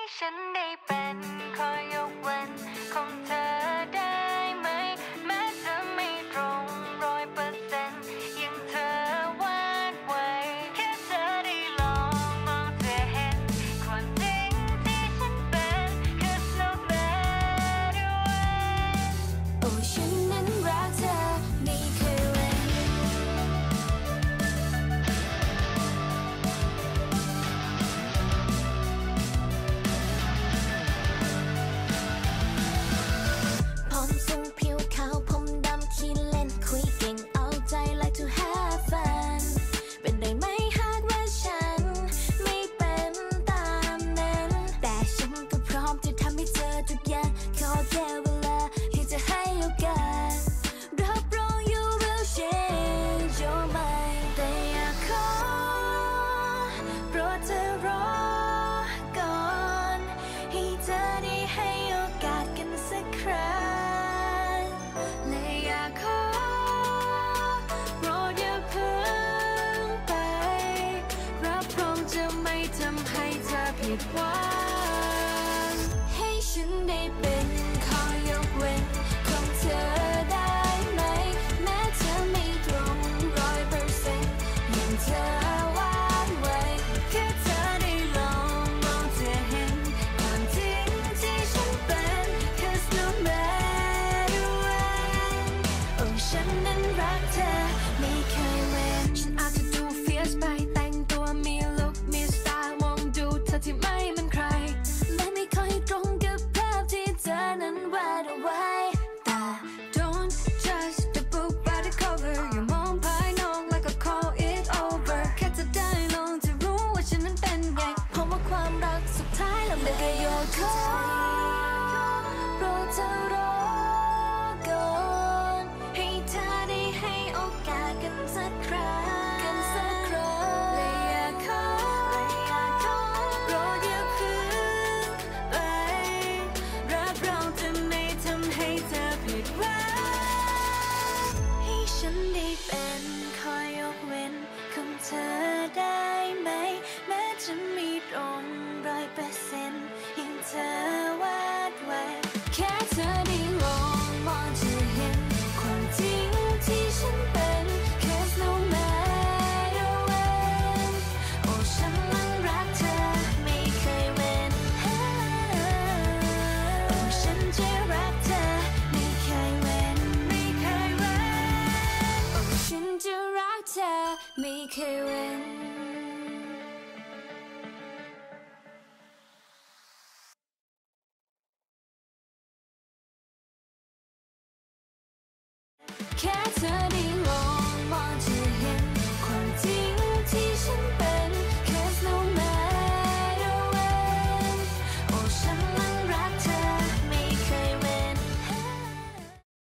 ฉันได้เป็นขอยกเว้นของเธอได้ไหมแม้จะไม่ตรง100%ยังเธอวาดไว้แค่เธอได้ลองมองจะเห็นความจริงที่ฉันเป็น 'Cause no matter when โอ้ฉันนั้นรักเธอไม่เคยเว้นผมสูงผิวขาวผมดำขี้เล่นคุยเก่งเอาใจ like to have fun เป็นได้ไหมหากว่าฉันไม่เป็นตามนั้นแต่ฉันก็พร้อมจะทำให้เธอทุกอย่างขอแค่เวลาที่จะให้โอกาสรับรอง you will change your mind แต่อยากขอโปรดเธอรอก่อนให้เธอได้ให้โอกาสกันสักครั้งและอยากขอโปรดอย่าเพิ่งไปรับรองจะไม่ทำให้เธอผิดหวังให้ฉันได้เป็นขอยกเว้นของเธอได้ไหมแม้เธอไม่ตรง100%ยังเธอวาดไว้แค่เธอได้ลองมองจะเห็นความจริงที่ฉันเป็น 'Cause no matter when โอ้ฉันนั้นรักเธอไม่เคยเว้นฉันอาจจะดู fierce ไปแต่งตัวมีลุคมีสไตล์มองดูเธอที่ไม่เหมือนใครและไม่ค่อยตรงกับภาพที่เธอนั้นวาดเอาไว้แต่ don't judge the book by the cover อย่ามองภายนอกแล้วก็ call it over แค่จะได้ลองจะรู้ว่าฉันนั้นเป็นไงเพราะว่าความรักสุดท้ายแล้วมันก็โยนขอโปรดเธอรอก่อนให้เธอได้ให้โอกาสกันสักครั้งและอยากขอโปรดอย่าเพิ่งไปรับรองจะไม่ทำให้เธอผิดหวังให้ฉันได้เป็นขอยกเว้นของเธอได้ไหมแม้จะไม่ตรง100%ยังเธอวาดไว้แค่เธอได้ลองมองจะเห็นความจริงที่ฉันเป็น 'Cause no matter when โอ้ฉันนั้นรักเธอไม่เคยเว้นโอ้ฉันจะรักเธอไม่เคยเว้นโอ้ฉันจะรักเธอไม่เคยเว้น